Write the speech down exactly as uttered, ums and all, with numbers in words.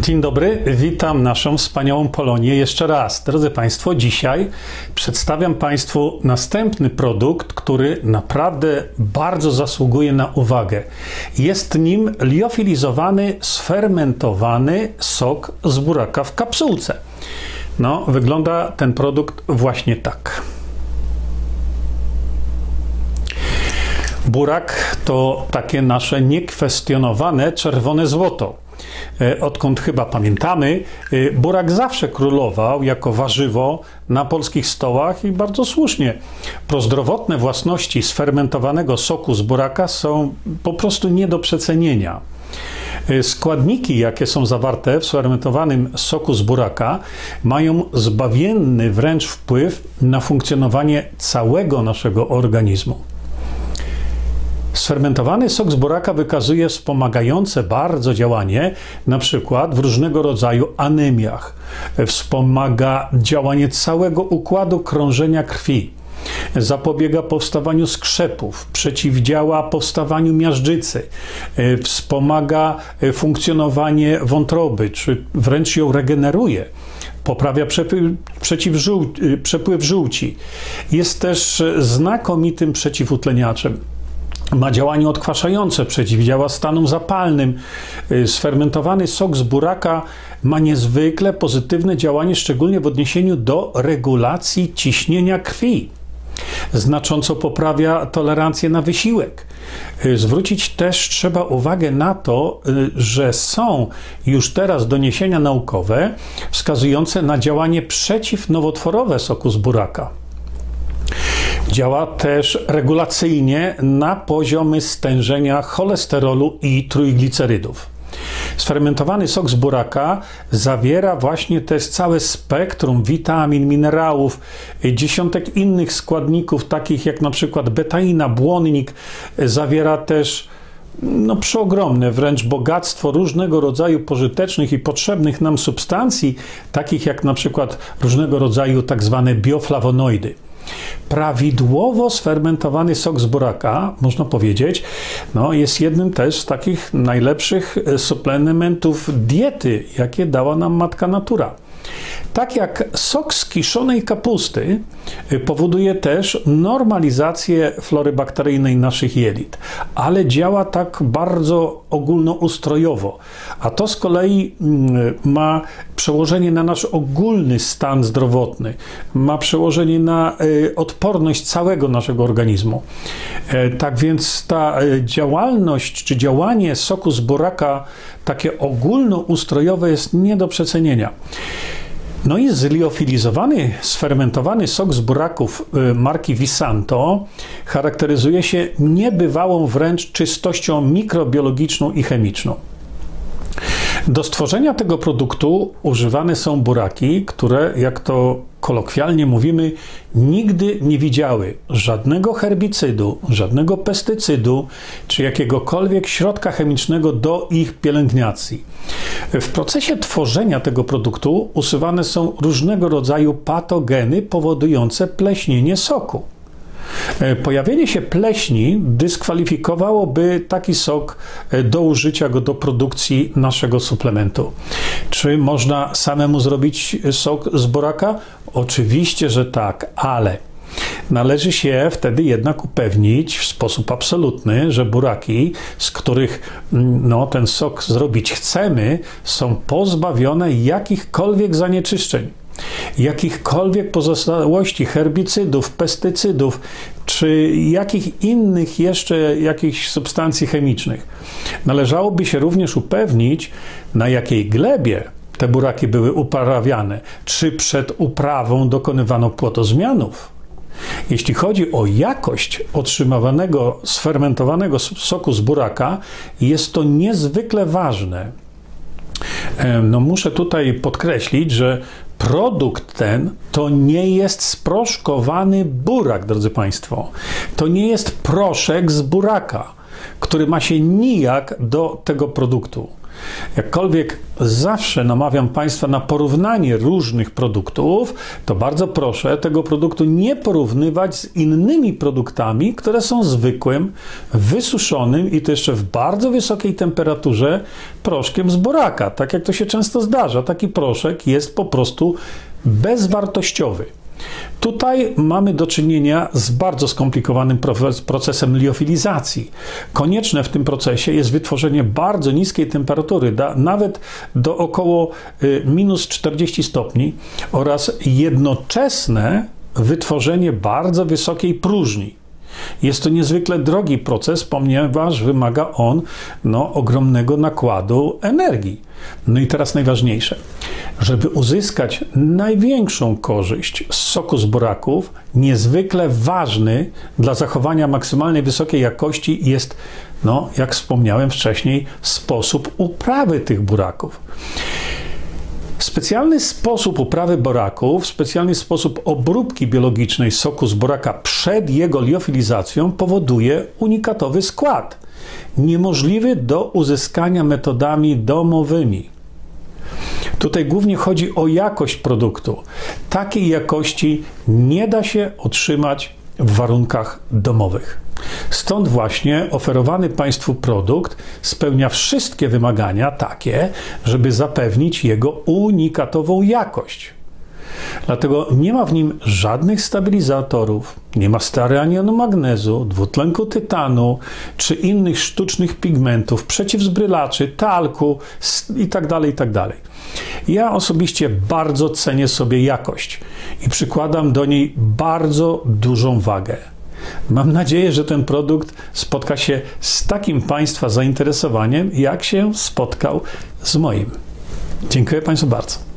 Dzień dobry, witam naszą wspaniałą Polonię jeszcze raz. Drodzy Państwo, dzisiaj przedstawiam Państwu następny produkt, który naprawdę bardzo zasługuje na uwagę. Jest nim liofilizowany, sfermentowany sok z buraka w kapsułce. No, wygląda ten produkt właśnie tak. Burak to takie nasze niekwestionowane czerwone złoto. Odkąd chyba pamiętamy, burak zawsze królował jako warzywo na polskich stołach i bardzo słusznie. Prozdrowotne własności sfermentowanego soku z buraka są po prostu nie do przecenienia. Składniki, jakie są zawarte w sfermentowanym soku z buraka, mają zbawienny wręcz wpływ na funkcjonowanie całego naszego organizmu. Sfermentowany sok z buraka wykazuje wspomagające bardzo działanie, na przykład w różnego rodzaju anemiach. Wspomaga działanie całego układu krążenia krwi. Zapobiega powstawaniu skrzepów, przeciwdziała powstawaniu miażdżycy, wspomaga funkcjonowanie wątroby, czy wręcz ją regeneruje. Poprawia przepływ, przepływ żółci. Jest też znakomitym przeciwutleniaczem. Ma działanie odkwaszające, przeciwdziała stanom zapalnym. Sfermentowany sok z buraka ma niezwykle pozytywne działanie, szczególnie w odniesieniu do regulacji ciśnienia krwi. Znacząco poprawia tolerancję na wysiłek. Zwrócić też trzeba uwagę na to, że są już teraz doniesienia naukowe wskazujące na działanie przeciwnowotworowe soku z buraka. Działa też regulacyjnie na poziomy stężenia cholesterolu i trójglicerydów. Sfermentowany sok z buraka zawiera właśnie też całe spektrum witamin, minerałów, dziesiątek innych składników, takich jak na przykład betaina, błonnik. Zawiera też no, przeogromne wręcz bogactwo różnego rodzaju pożytecznych i potrzebnych nam substancji, takich jak na przykład różnego rodzaju tak zwane bioflawonoidy. Prawidłowo sfermentowany sok z buraka, można powiedzieć, no, jest jednym też z takich najlepszych suplementów diety, jakie dała nam matka natura. Tak jak sok z kiszonej kapusty powoduje też normalizację flory bakteryjnej naszych jelit, ale działa tak bardzo ogólnoustrojowo, a to z kolei ma przełożenie na nasz ogólny stan zdrowotny, ma przełożenie na odporność całego naszego organizmu. Tak więc ta działalność czy działanie soku z buraka takie ogólnoustrojowe jest nie do przecenienia. No i zliofilizowany, sfermentowany sok z buraków marki Visanto charakteryzuje się niebywałą wręcz czystością mikrobiologiczną i chemiczną. Do stworzenia tego produktu używane są buraki, które, jak to kolokwialnie mówimy, nigdy nie widziały żadnego herbicydu, żadnego pestycydu, czy jakiegokolwiek środka chemicznego do ich pielęgnacji. W procesie tworzenia tego produktu usuwane są różnego rodzaju patogeny powodujące pleśnienie soku. Pojawienie się pleśni dyskwalifikowałoby taki sok do użycia go do produkcji naszego suplementu. Czy można samemu zrobić sok z buraka? Oczywiście, że tak, ale należy się wtedy jednak upewnić w sposób absolutny, że buraki, z których no, ten sok zrobić chcemy, są pozbawione jakichkolwiek zanieczyszczeń, jakichkolwiek pozostałości herbicydów, pestycydów, czy jakich innych jeszcze jakichś substancji chemicznych. Należałoby się również upewnić, na jakiej glebie te buraki były uprawiane, czy przed uprawą dokonywano płodozmianów. Jeśli chodzi o jakość otrzymywanego sfermentowanego soku z buraka, jest to niezwykle ważne. No, muszę tutaj podkreślić, że produkt ten to nie jest sproszkowany burak, drodzy Państwo. To nie jest proszek z buraka, który ma się nijak do tego produktu. Jakkolwiek zawsze namawiam Państwa na porównanie różnych produktów, to bardzo proszę tego produktu nie porównywać z innymi produktami, które są zwykłym, wysuszonym i to jeszcze w bardzo wysokiej temperaturze proszkiem z buraka. Tak jak to się często zdarza, taki proszek jest po prostu bezwartościowy. Tutaj mamy do czynienia z bardzo skomplikowanym procesem liofilizacji. Konieczne w tym procesie jest wytworzenie bardzo niskiej temperatury, da, nawet do około y, minus czterdziestu stopni oraz jednoczesne wytworzenie bardzo wysokiej próżni. Jest to niezwykle drogi proces, ponieważ wymaga on no, ogromnego nakładu energii. No i teraz najważniejsze. Żeby uzyskać największą korzyść z soku z buraków, niezwykle ważny dla zachowania maksymalnej wysokiej jakości jest, no, jak wspomniałem wcześniej, sposób uprawy tych buraków. Specjalny sposób uprawy buraków, specjalny sposób obróbki biologicznej soku z buraka przed jego liofilizacją powoduje unikatowy skład, niemożliwy do uzyskania metodami domowymi. Tutaj głównie chodzi o jakość produktu. Takiej jakości nie da się otrzymać w warunkach domowych. Stąd właśnie oferowany Państwu produkt spełnia wszystkie wymagania takie, żeby zapewnić jego unikatową jakość. Dlatego nie ma w nim żadnych stabilizatorów, nie ma stearanianu magnezu, dwutlenku tytanu czy innych sztucznych pigmentów, przeciwzbrylaczy, talku itd., itd. Ja osobiście bardzo cenię sobie jakość i przykładam do niej bardzo dużą wagę. Mam nadzieję, że ten produkt spotka się z takim Państwa zainteresowaniem, jak się spotkał z moim. Dziękuję Państwu bardzo.